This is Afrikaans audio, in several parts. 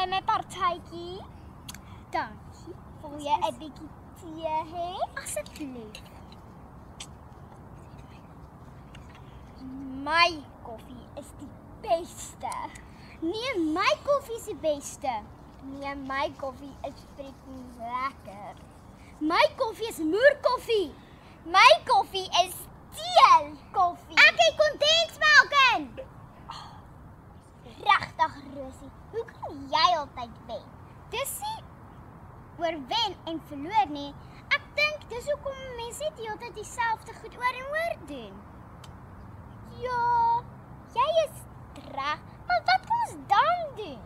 my partytjie? Dankie. Wil jy 'n bietjie tee hê? Asseblief. My koffie is die beste. Nee, my koffie is die beste. Nee, my koffie is freaking lekker. My koffie is moerkoffie. My koffie is teelkoffie. Ek het kondensmelk in. Regtig, Rosie. Hoe kan jy altyd wen? Dis nie oor wen en verloor nie. Ek dink dis hoekom mense net heeltyd dieselfde goed oor en oor doen. Ja, jy is reg, maar wat kan ons dan doen?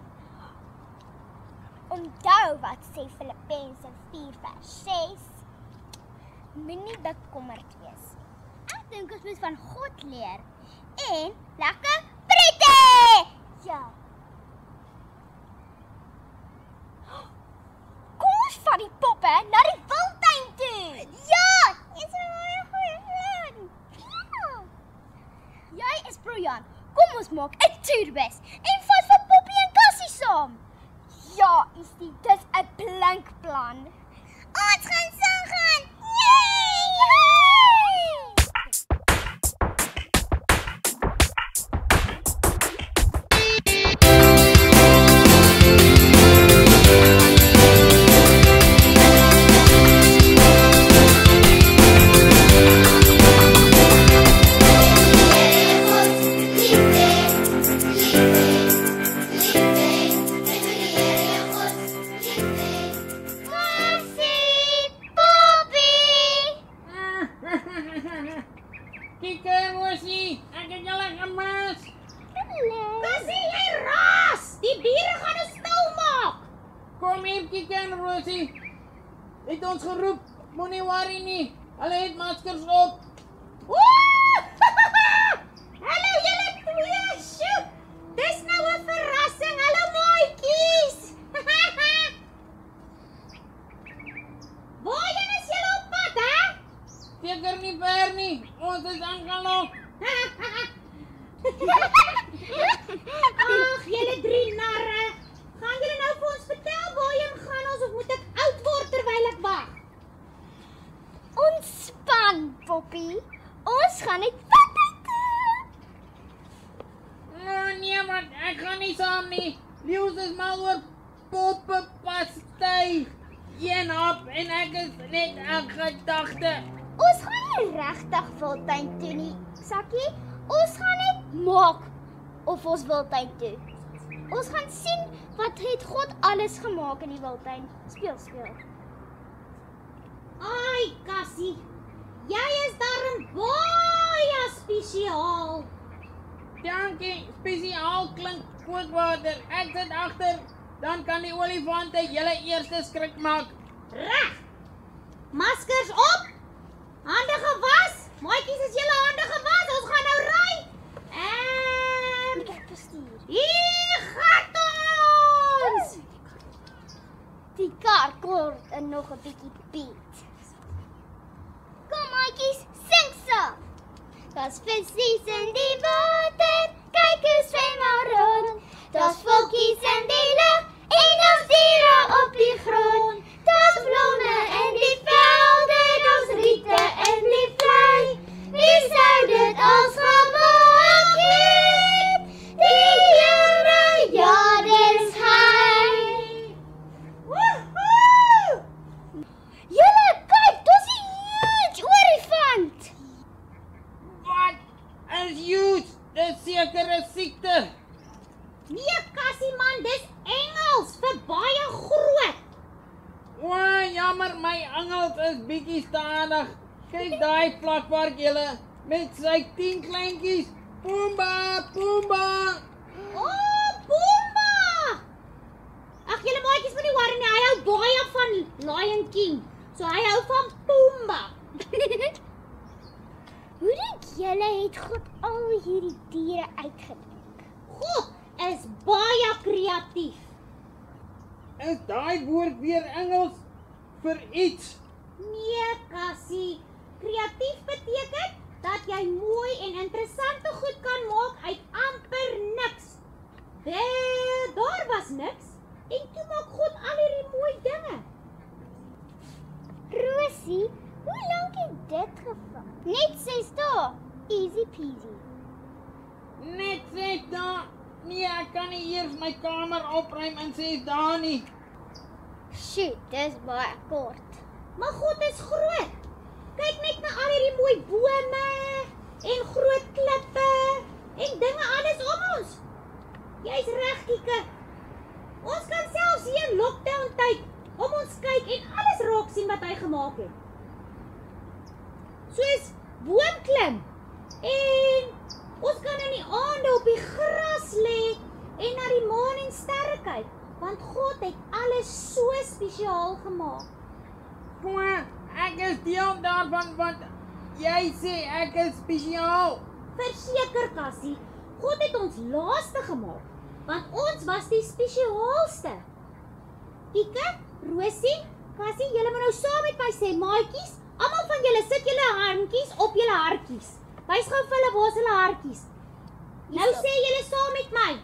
Onthou wat sê Filippense 4:6. Moenie bekommerd wees. Ek dink ons moet van God leer en lekker pretty! Ja. Kom ons vat die poppe na die wildtuin toe. Ja, dis 'n baie goeie plan. Ja. Jy is briljant. Kom ons maak 'n toerbus en vat vir Poppie en Cassie saam. Ja, Isie, dis 'n blink plan. Ons gaan saam gaan. Het ons geroep, moenie worry nie. Hulle het maskers op. Hallo julle twee, sjoe. Dis nou 'n verrassing, hallo maatjies. Waarheen is julle op pad, hè? Seker nie ver nie. Ons is aangelok. Ag, julle drie narre. Gaan julle nou vir ons vertel waarheen gaan ons of moet ek oud word terwyl ek wag? Ontspan, Poppie. Ons gaan net wildtuin toe. Nee, maar ek gaan nie saam nie. Leeuws is mal oor poppepastei. Een hap en ek is net in gedagte. Ons gaan nie regtig wildtuin toe nie, Sakkie. Ons gaan net maak of ons wildtuin toe. Ons gaan sien wat het God alles gemaak in die wildtuin. Speel. Ai, Cassie. Jy is darm baie spesiaal. Dankie, spesiaal klink kookwater. Ek sit agter, dan kan die olifante julle eerste skrik maak. Reg. Maskers op. Hande gewas. Maatjies, is julle hande gewas? Ons gaan nou ry. En Ek bestuur. hier gaan ons. Die kar kort en nog 'n bietjie beat. Kom maatjies, sing saam. Daar's visse in die water, kyk hoe swem maar rond. Daar's voeltjies in die lug en daar's diere op die grond. Daar's blomme in die velde, daar's riete in die vlei. Wie sou dit als gemaak het? Die Here, ja, dis hy. Woehoe! Julle, kyk, dis 'n huge olifant. Wat is huge? Dis seker 'n siekte. Nee, Cassie man, dis Engels vir baie groot. O, jammer, my Engels is bietjie stadig. Kyk daai plakpark julle met sy 10 kleintjies. Pumba, Pumba. Oh, Pumba! Ag, julle maatjies moet nie worry nie, hy hou baie van Lion King. So hy hou van Pumba. Hoe dink julle het God al hierdie diere uitgedink? God is baie kreatief. Is daai woord weer Engels vir iets? Nee, Cassie. Kreatief beteken dat jy mooi en interessante goed kan maak uit amper niks. Wel, daar was niks En toe maak God al hierdie mooi dinge. Rosie, hoe lank het dit gevat? Net 6 dae. Easy peasy. Net 6 dae. Nee, ek kan nie eers my kamer opruim in 6 dae nie. Shoot, dis baie kort. Maar God is groot. Kyk net na al hierdie mooi bome en groot klippe en dinge alles om ons. Jy's reg, Kike. Ons kan selfs hier in lockdown tyd om ons kyk en alles raak sien wat hy gemaak het. Soos boomklim en ons kan in die aande op die gras lê en na die maan en sterre kyk, want God het alles so spesiaal gemaak. Ek is deel daarvan want jy sê ek is spesiaal. Verseker, Cassie, God het ons laaste gemaak, want ons was die spesiaalste. Kike, Rosie, Cassie, julle moet nou saam met my sê, maatjies, almal van julle sit julle handjies op julle hartjies. Wys gou vir hulle waar is hulle hartjies. Nou sê julle saam met my.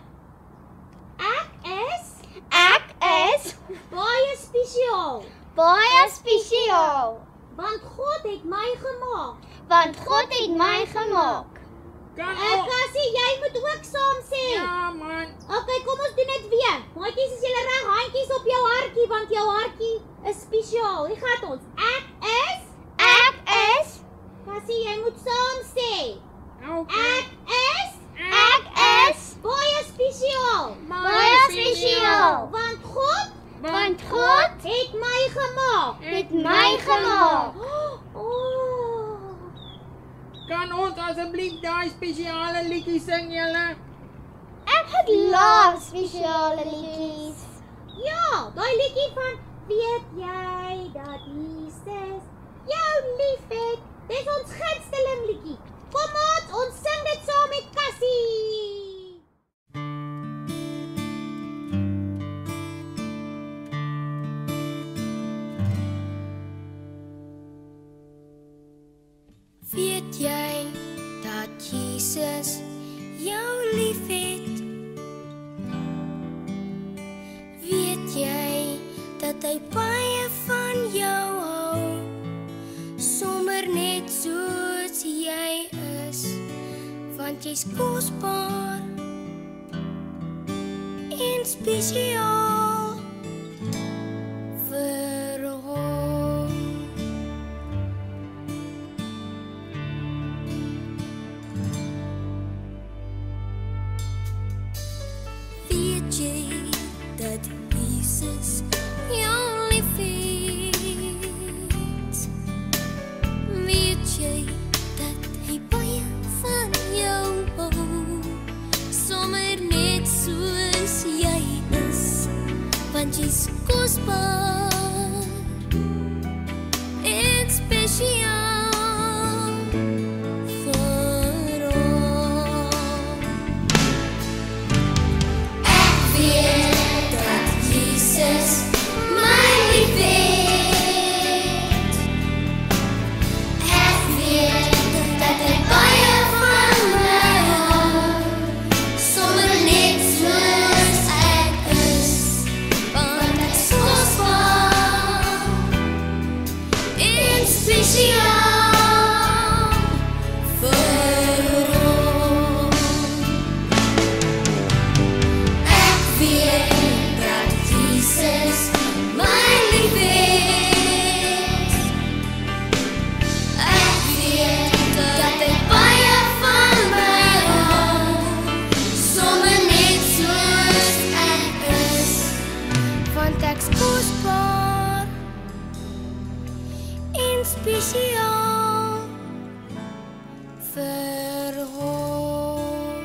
Ek is baie spesiaal, Baie spesiaal. want God het my gemaak. Want God het my gemaak. Kan ook. Cassie, jy moet ook saam sê. Ja man. Okay, kom ons doen dit weer. Maatjies, is julle reg? Handjies op jou hartjie, want jou hartjie is spesiaal. Hier gaan ons. Ek is Cassie, jy moet saam sê. Okay. Ek is baie spesiaal. baie spesiaal. Want God het my gemaak. het my gemaak. Oh. Kan ons asseblief daai spesiale liedjie sing julle? Ek love spesiale liedjies. Ja, daai liedjie van weet jy dat Jesus jou liefhet. Dis ons gunsteling liedjie. Kom ons sing dit saam met Cassie. Weet jy dat Jesus jou liefhet? Weet jy dat hy baie van jou hou? Sommer net soos jy is, want jy's kosbaar en spesiaal vir hom. Weet jy dat Jesus jou liefhet? Weet jy dat hy baie van jou hou? Sommer net soos jy is, want jy's kosbaar en spesiaal vir hom. Ek weet dat Jesus my liefhet. Ek weet dat hy baie van my hou. Sommer net soos ek is, want ek is kosbaar en spesiaal vir hom. Ek weet dat Jesus my liefhet. Ek weet dat hy baie van my hou. Sommer net soos ek is, want ek's kosbaar en spesiaal vir hom.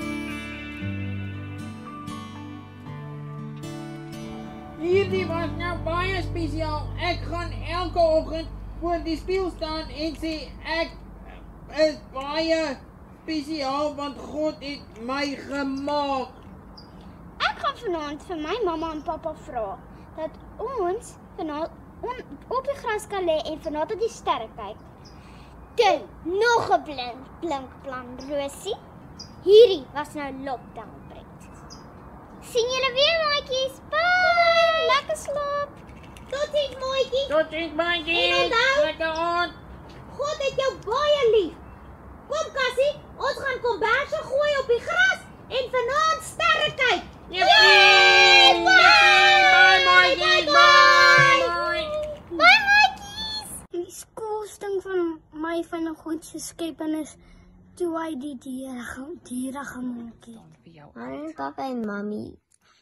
Hierdie was nou baie spesiaal. Ek gaan elke oggend voor die spieël staan en sê ek is baie spesiaal want God het my gemaak. Ek gaan vanaand vir my mamma en pappa vra dat ons vanaand op die gras kan lê en vanaand op die sterre kyk. Toe, nog 'n blink plan, Rosie. Hierdie was nou lockdown pret. Sien julle weer, maatjies. Bye! geslaap. Totsiens maatjie. Totsiens, maatjie. En onthou- Lekker aand. God het jou baie lief. Kom Cassie, ons gaan komberse gooi op die gras en vanaand sterre kyk. Jippie! Bye, maatjies. Bye. Bye maatjies. Die skoolsting van my van 'n God se skepenis toe hy die diere gemaak het. My papa en mami.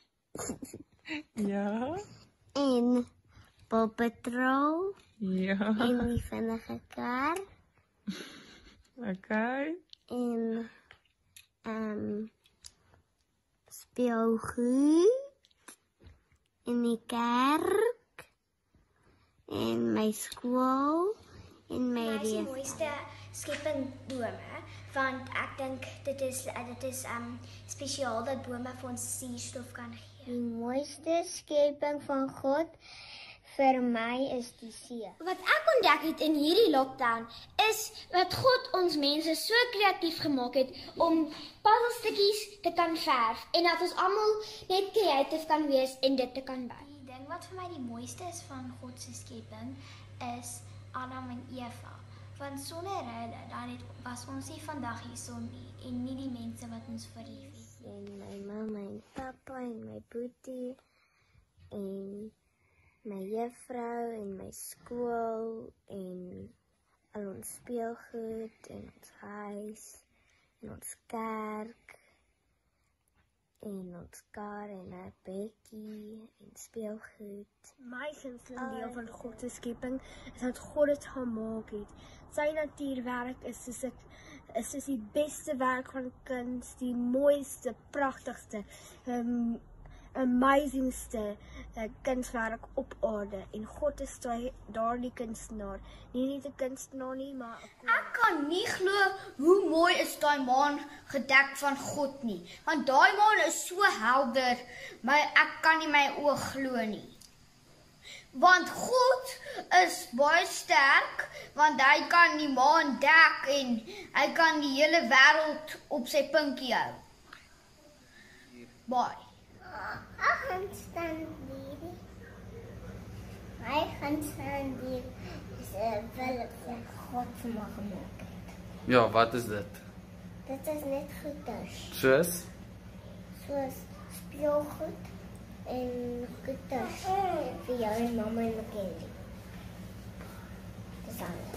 Ja. En Paw Patrol Ja. en die vinnige kar Okay. en speelgoed en die kerk en my skool en my Dit is die reef. mooiste skepping bome, want ek dink dit is spesiaal dat bome vir ons suurstof kan gee. Die mooiste skepping van God vir my is die see. Wat ek ontdek het in hierdie lockdown is dat God ons mense so kreatief gemaak het om puzzelstukkies te kan verf en dat ons almal net kreatief kan wees en dit te kan bou. Die ding wat vir my die mooiste is van God se skepping is Adam en Eva. Want sonder hulle dan was ons nie vandag hierson nie en nie die mense wat ons verlief het. En my mamma en papa en my boetie en my juffrou en my skool en al ons speelgoed en ons huis en ons kerk en ons kar en 'n bedjie en speelgoed. My gunsteling deel van God se skepping is dat God dit gemaak het. Sy natuurwerk is soos die beste werk van kuns, die mooiste, pragtigste, amazingste kunswerk op aarde. En God is daardie kunstenaar. Nie net 'n kunstenaar nie, maar 'n Ek kan nie glo hoe mooi is daai maan gedek van God nie. Want daai maan is so helder, maar ek kan nie my oë glo nie. Want God is baie sterk, want hy kan die maan dek en hy kan die hele wêreld op sy pinkie hou. Baie. Ek gaan staan hier. My gaan staan hier. Dis 'n wil van God vir my gemaak het. Ja, wat is dit? Dit is net goeders. Soos? Soos speelgoed en goeders vir jou en mamma en Mackenzie. Dis alles.